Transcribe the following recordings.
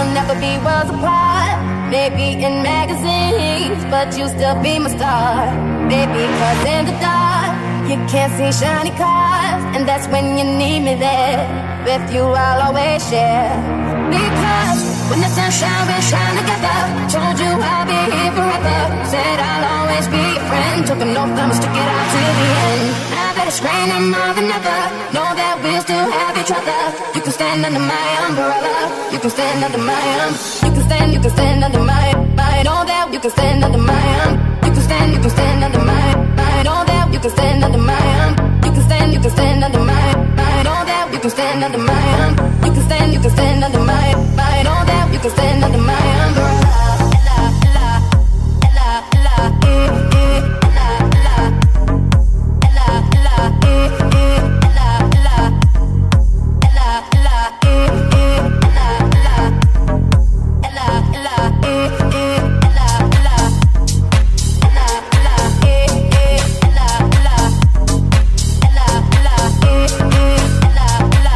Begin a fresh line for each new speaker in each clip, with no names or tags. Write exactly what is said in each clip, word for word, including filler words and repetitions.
we'll never be worlds apart. Maybe in magazines, but you'll still be my star. Baby, cause in the dark you can't see shiny cars, and that's when you need me there. With you I'll always share. Because when the sun shines, we shine together. Told you I'll be here forever. Said I'll always be your friend. Took an oath, I'ma stick it out till the end. Now that it's raining more than ever, know that we'll still have each other. You can stand under my umbrella. You can stand under my um. You can stand, you can stand under my my. Know that you can stand under my um. You can stand, you can stand under my my. Know that you can stand under my um. You can stand, you can stand under my my. Know that you can stand under my um. You can stand, you can stand under my my. Know that you can stand under my umbrella. Ella, ella, ella, ella, eh, eh, ella, ella, ella, ella, eh, eh, ella, ella, ella, ella, eh, eh, ella, ella, ella, ella, eh, eh, ella, ella, ella, ella, eh, eh, ella, ella, ella, ella, eh, eh, ella, ella.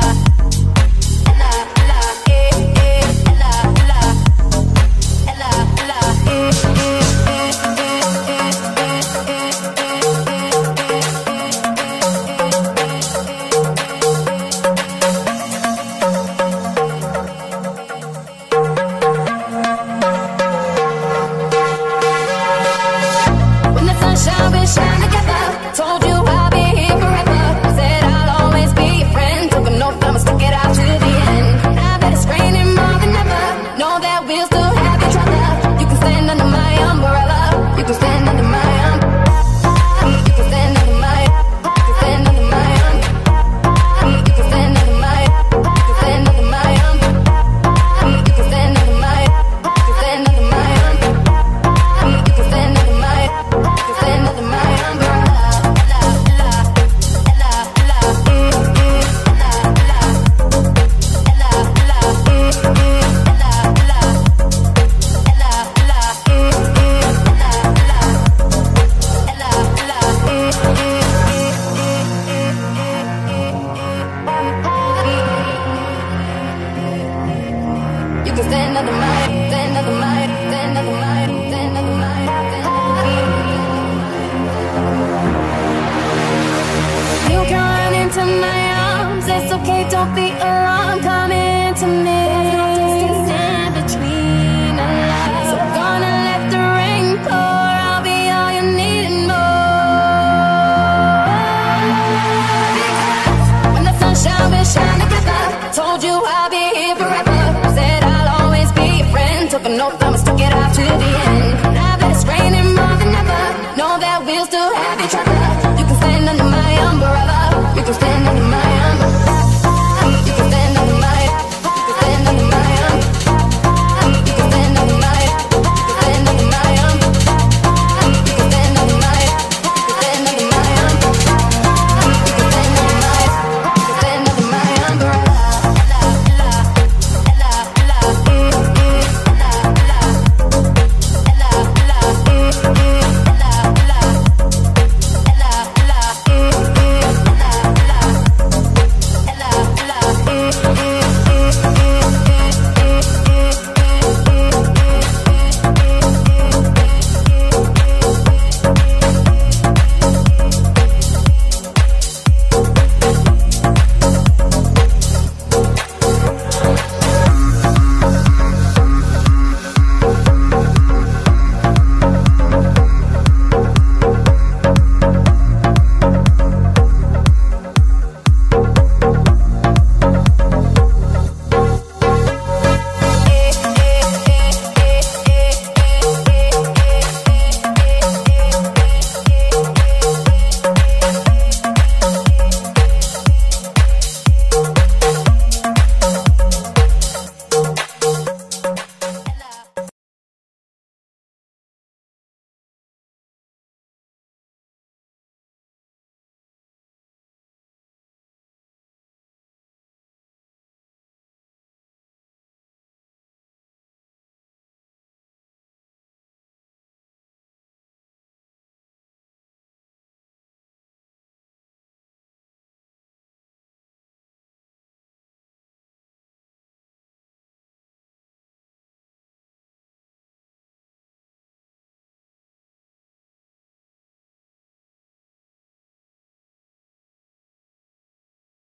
Shine together, told you I'll be here forever. Said I'll always be your friend. Took an oath, I'ma stick it out to the end. Now that it's raining more than ever, know that we'll still have each other. You can stand under my umbrella. You can stand under my um. You can stand under my. You can stand under my um. You can stand under my. You can stand under my um. You can stand under my. You can stand under my um. You can stand under my. You can stand under my. You can stand under my, stand under my, stand under my, stand under my, stand under my. You can run into my arms, it's okay, don't be alarmed, come into me. There's no distance in between our lives, so gonna let the rain pour, I'll be all you need and more. Because when the sun shines, we shine together. Told you I'll be here forever. Said I'll always be your friend. Took an oath, I'ma stick it out to the end. Now that it's raining more than ever, know that we'll still have each other. You can stand under my umbrella. You can stand under my